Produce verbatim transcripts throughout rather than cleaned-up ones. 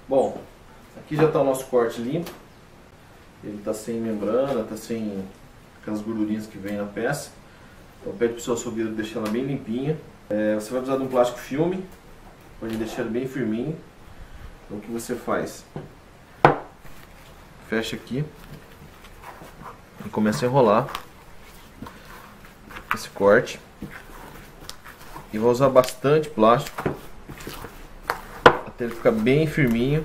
Bom, aqui já está o nosso corte limpo. Ele está sem membrana, está sem aquelas gordurinhas que vem na peça. Então pede para o seu açougueiro deixar ela bem limpinha. É, você vai precisar de um plástico filme, pode deixar ele bem firminho. Então o que você faz? Fecha aqui e começa a enrolar esse corte. E vai usar bastante plástico até ele ficar bem firminho.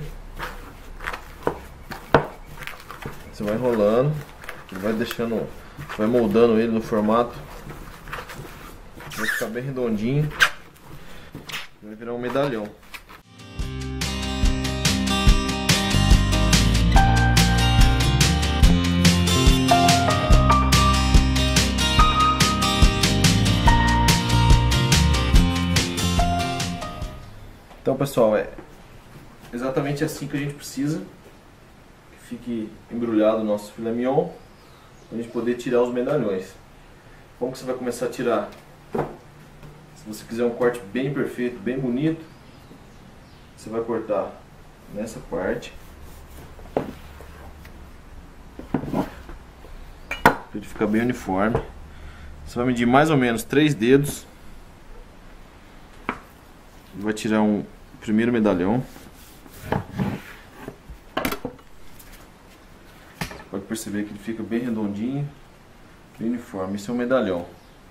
Você vai enrolando, vai deixando, vai moldando ele no formato. Vai ficar bem redondinho. Vai virar um medalhão. Então, pessoal, é exatamente assim que a gente precisa que fique embrulhado o nosso filé mignon para a gente poder tirar os medalhões. Como que você vai começar a tirar? Se você quiser um corte bem perfeito, bem bonito, você vai cortar nessa parte para ele ficar bem uniforme. Você vai medir mais ou menos três dedos. Vai tirar um primeiro medalhão. Você pode perceber que ele fica bem redondinho, bem uniforme. Esse é um medalhão.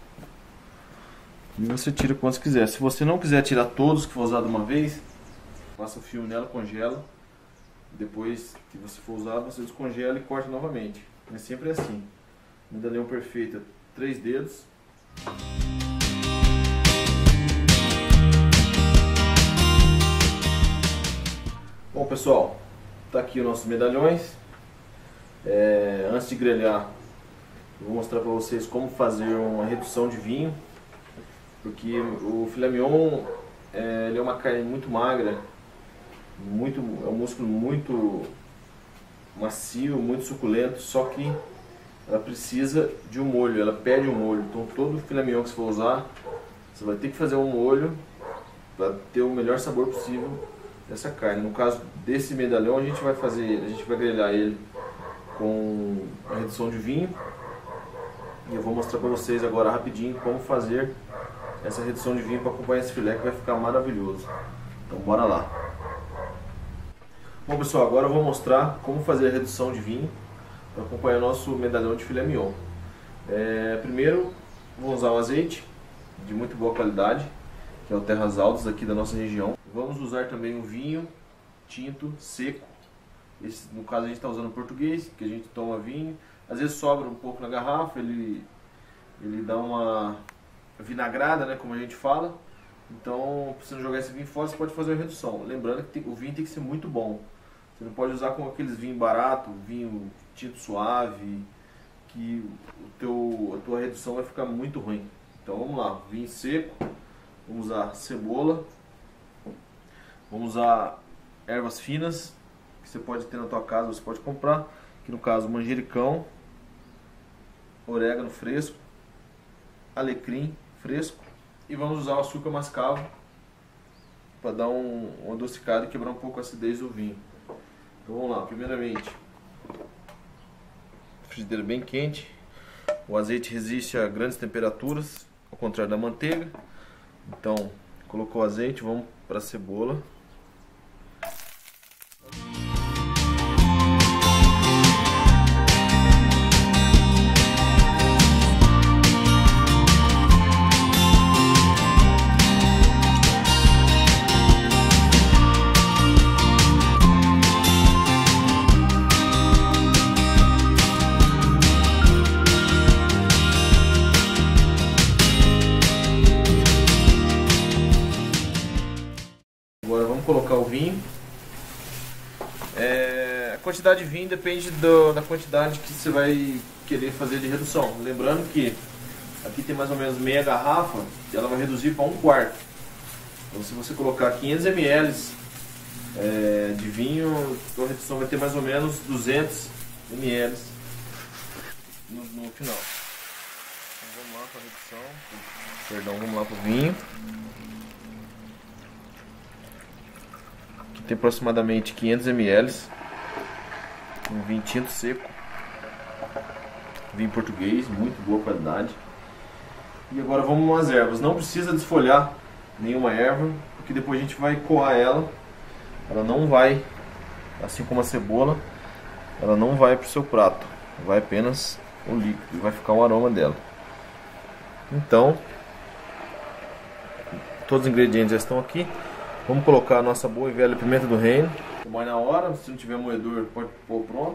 E você tira quantos quiser. Se você não quiser tirar todos que for usar de uma vez, passa o filme nela, congela. Depois que você for usar, você descongela e corta novamente. É sempre assim. Medalhão perfeito, três dedos. Bom, pessoal, tá aqui os nossos medalhões. É, antes de grelhar, eu vou mostrar para vocês como fazer uma redução de vinho, porque o filé mignon é, ele é uma carne muito magra, muito, é um músculo muito macio, muito suculento, só que ela precisa de um molho, ela pede um molho. Então todo filé mignon que você for usar, você vai ter que fazer um molho para ter o melhor sabor possível dessa carne. No caso desse medalhão, a gente vai fazer, a gente vai grelhar ele com a redução de vinho. E eu vou mostrar para vocês agora rapidinho como fazer essa redução de vinho para acompanhar esse filé, que vai ficar maravilhoso. Então bora lá. Bom, pessoal, agora eu vou mostrar como fazer a redução de vinho para acompanhar o nosso medalhão de filé mignon. É, primeiro, vou usar um azeite de muito boa qualidade, que é o Terras Altas aqui da nossa região. Vamos usar também um vinho tinto seco. Esse, no caso a gente está usando português, que a gente toma vinho. Às vezes sobra um pouco na garrafa, ele, ele dá uma vinagrada, né, como a gente fala. Então, se não jogar esse vinho fora, você pode fazer uma redução. Lembrando que tem, o vinho tem que ser muito bom. Você não pode usar com aqueles vinhos baratos, vinho tinto suave, que o teu, a tua redução vai ficar muito ruim. Então vamos lá, vinho seco, vamos usar cebola, vamos usar ervas finas, que você pode ter na tua casa, você pode comprar, que no caso manjericão, orégano fresco, alecrim fresco, e vamos usar o açúcar mascavo para dar um, um adocicado e quebrar um pouco a acidez do vinho. Então vamos lá, primeiramente, frigideira bem quente, o azeite resiste a grandes temperaturas, ao contrário da manteiga. Então, colocou o azeite, vamos para a cebola. Agora vamos colocar o vinho. É, a quantidade de vinho depende do, da quantidade que você vai querer fazer de redução. Lembrando que aqui tem mais ou menos meia garrafa, e ela vai reduzir para um quarto. Então se você colocar quinhentos mililitros é, de vinho, a redução vai ter mais ou menos duzentos mililitros no, no final. Então vamos lá para a redução. Perdão, vamos lá para o vinho. tem aproximadamente quinhentos mililitros. Um vinho tinto seco, vinho português, muito boa qualidade. E agora vamos às ervas. Não precisa desfolhar nenhuma erva, porque depois a gente vai coar ela. Ela não vai, assim como a cebola, ela não vai para o seu prato, vai apenas o líquido, vai ficar o aroma dela. Então, todos os ingredientes já estão aqui. Vamos colocar a nossa boa e velha pimenta do reino. Mais na hora, se não tiver moedor, pode pôr pronto.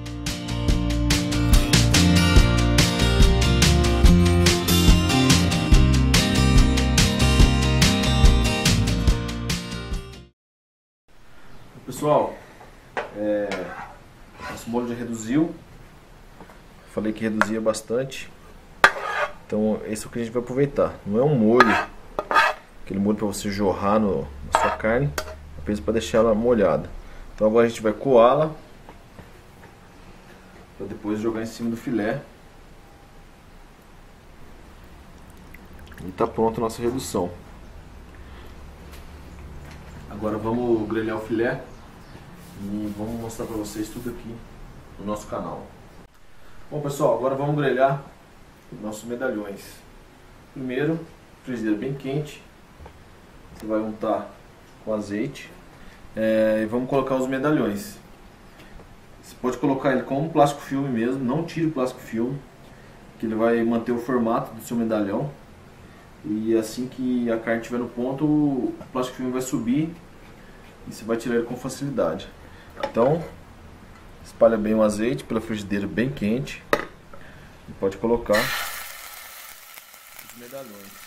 Pessoal, é, nosso molho já reduziu. Falei que reduzia bastante. Então esse é o que a gente vai aproveitar. Não é um molho, aquele molho para você jorrar no, na sua carne, apenas para deixar ela molhada. Então agora a gente vai coá-la para depois jogar em cima do filé. E está pronta a nossa redução. Agora vamos grelhar o filé e vamos mostrar para vocês tudo aqui no nosso canal. Bom pessoal, agora vamos grelhar nossos medalhões. Primeiro, frigideira bem quente. Você vai untar com azeite é, e vamos colocar os medalhões. Você pode colocar ele com um plástico filme mesmo, não tire o plástico filme, que ele vai manter o formato do seu medalhão. E assim que a carne estiver no ponto, o plástico filme vai subir e você vai tirar ele com facilidade. Então, espalha bem o azeite pela frigideira bem quente e pode colocar os medalhões.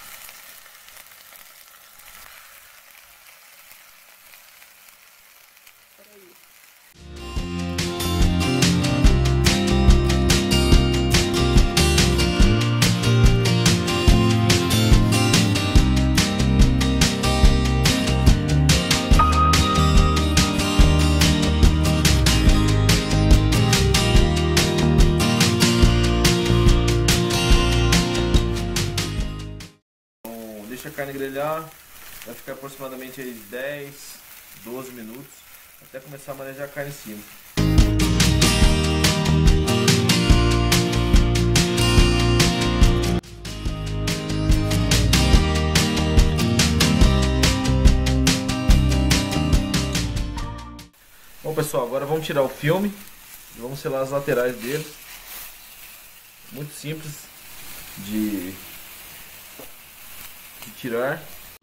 Deixa a carne grelhar, vai ficar aproximadamente aí dez, doze minutos, até começar a manejar a carne em cima. Bom pessoal, agora vamos tirar o filme e vamos selar as laterais dele. Muito simples de de tirar.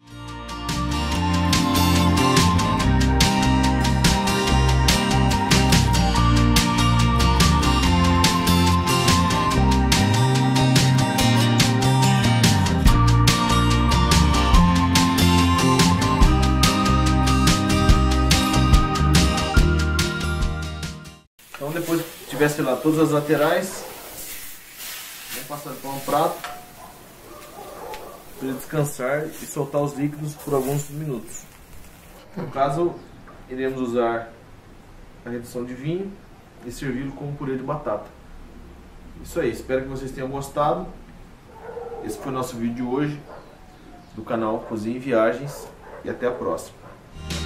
Então depois que tiver selado todas as laterais, vamos passar para um prato para ele descansar e soltar os líquidos por alguns minutos. No caso, iremos usar a redução de vinho e servi-lo com purê de batata. Isso aí, espero que vocês tenham gostado. Esse foi o nosso vídeo de hoje do canal Cozinha e Viagens e até a próxima.